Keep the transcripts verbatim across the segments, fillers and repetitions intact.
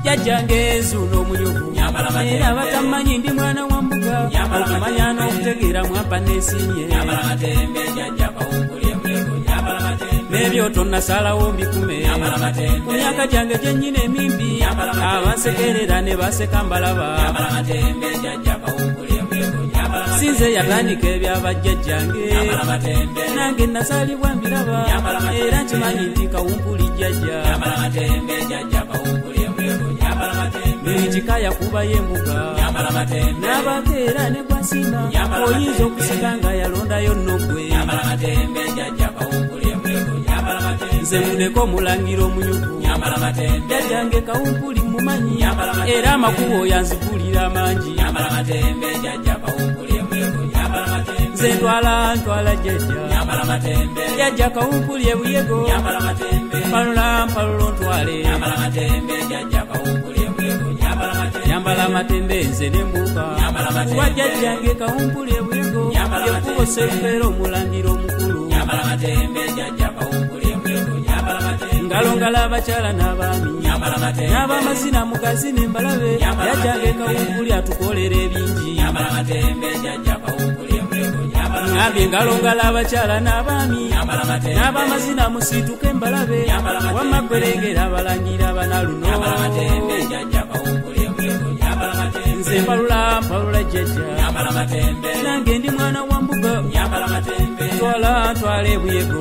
jajjange zuno omuyuvu era batamanyi ndi mwana wa mbuga okumanya n'okutegeera mwapa neesimye n'ebyoto nasalawo mbikume ku myaka gyange gyennyina emimbi abansekerera ne baseka mbalaba sinze yatandika ebyabajjajjange nange nasalibwa mbiraba era nkimanyi nti kawumpuli jjajja ekika yakubayo embuga n'abakeera ne gwasima oyinza okusika nga yalondayo nnogwe nze muneko mulangira omuyuvu jjajjange kawumpuli mumanyi era amakubo yanzigulira mangi nze ntwala ntwala jjajja jjajja kawumpuli ebuyego mpalula mpalula ontwale yambala amatembe nze nembuka kuba jjajjange kawumpuli ebuyego yekubo serufeera omulangira omukulu ngalo ngala abakyala n'abaami n'abamazina mugazi nembalabe jjajjange kawumpuli atukolera ebingi ngambye ngalo ngala abakyala n'abaami n'abamazina musiituke mbalabe wamma gwerengera abalangira abanaluno nze mpalula mpalula jjajja nange ndi mwana wa mbuga twala ntwala ebuyego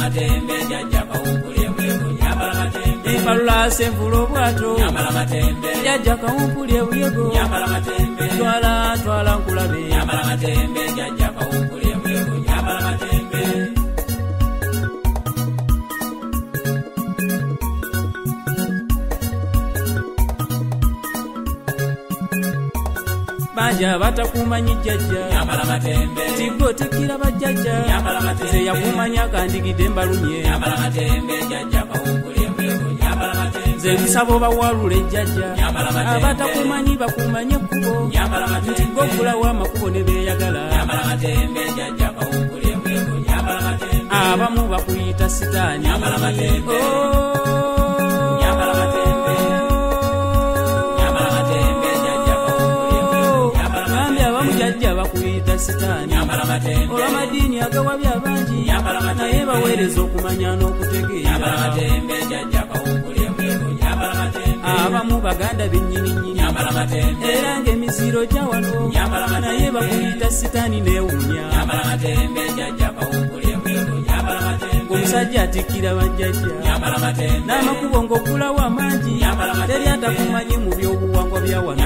mpalula senvula obwato jjajja kawumpuli ebuyego twala twala nkulabe banja batakumanyi jjajja tigo tekira bajjajja nze yakumanya kandigidde mbalumye nze nsaba obawalula ejjajja abatakumanyi bakumanye ekkubo nti gogulawo amakubo ne beeyagala abamu bakuyita sitaani bakuyita sitaani olw'amadiini agawabya abangi naye baweereza okumanya n'okutegeera abamu baganda bennyininyini era ng'emiziro gya wano naye bakuyita sitaani neewunya ng'omusajja atikkira bajjajja n'amakubo ng'ogulawo amangi teri atakumanyi mu byobuwangwa bya wano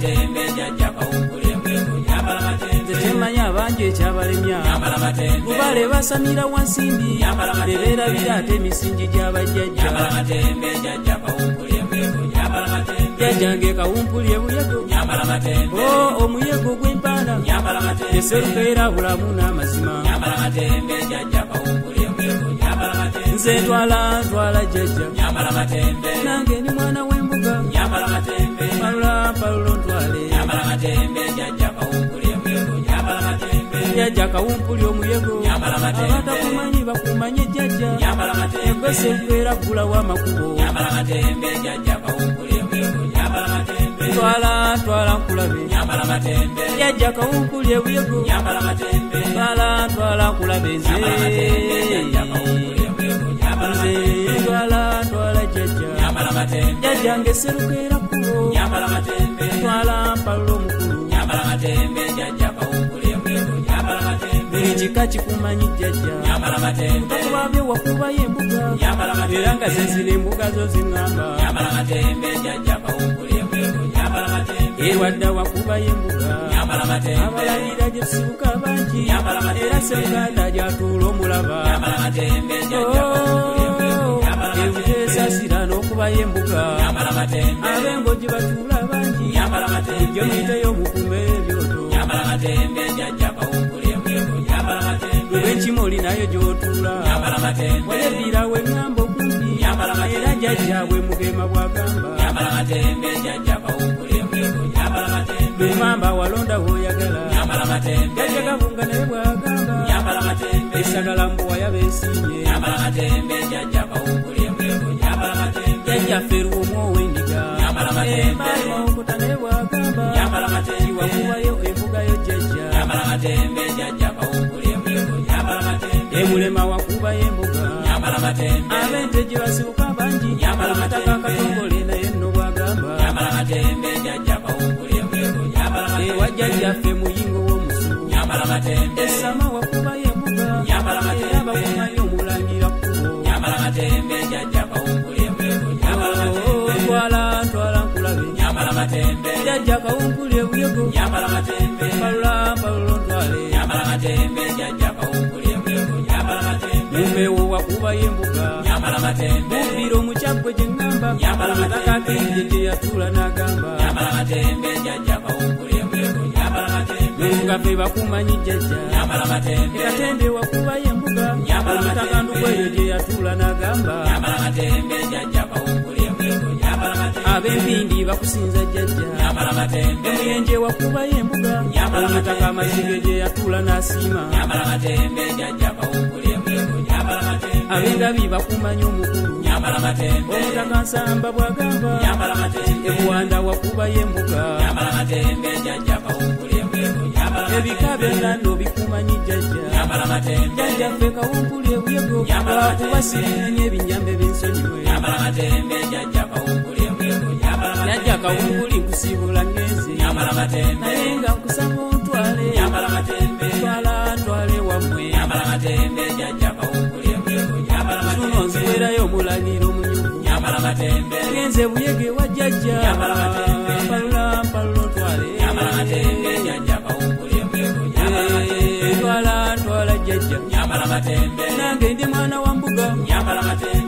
tetemanya abangi ekyabalemya lubale basamira wansimbi ne beerabira ate emisingi gy'abajjajja jjajjange kawumpuli ebuyego o omuyego gw'empaana eserukeera bulamu n'amazima nze ntwala ntwala jjajja nange ni mwana w'embuga mpalula mpalula ontwale jjajja kawumpuli omuyego abatakumanyi bakumanye jjajja ekwese lubeera gulawo amakubo twala twala nkulabe jjajja kawumpuli ebuyego twala twala nkulabe nze nze twala twala jjajja jjajjange serukeera kkubo twala mpalula omukulu buli kika kikumanyi jjajja kakubabye wakubayo embuga era nga zenzina embuga zo ziŋŋamba ewadda wakubayo embuga abalalira gye tusibuka bangi era seruganda gyatuula omulaba ebuteesasira n'okubayo embuga abengo gye batuula bangi ujje muyiteyo omukume ebyoto lwebenkimuli nayo gy'otuula wayebira weŋŋamba okumpi era jjajjaabwe mugema bwagamba lwemamba walonda w'oyagala jjajja gabunga naye bwagamba esagala mbuwa yabeesiimye jjajjaffe luwomu ow'endiga abente gye basibuka bangi amataka akatongole naye nno bwagamba ewa jjajjaffe muyingo w'omusuku esama wakubayo embuga era bakumayo omulangira kkubo twala twala nkulabe jjajja kawunkuli ebuyego palula palula ntwale mumbewo wakubayo embuga bubbira omukyagwe gye ŋŋamba amataka akenje gye yatuula n'agamba mungafe bakumanyi jjajja ekatende wakubayo embuga amataka ndukweyo gye yatuula n'agamba ab'empindi bakusinza jjajja emuyenje wakubayo embuga amataka amazige gye yatuula n'asiima ab'engabi bakumanyi omukulu omutaka nsamba bwagamba ebuwanda wakubayo embuga ebika byonna nno bikumanyi jjajja jjajjaffe kawumpuli ebuyego lwakuba sirinye ebinyambe b'ensonyiwe jjajja kawumpuli nkusiibula ngenze naye nga nkusaba ontwale twala ntwale wammwe tuno nziwerayo omulagiro omunyuvu genze buyege wa jjajja mpalula mpalula ontwale twala ntwala jjajja nange ndi mwana wa mbuga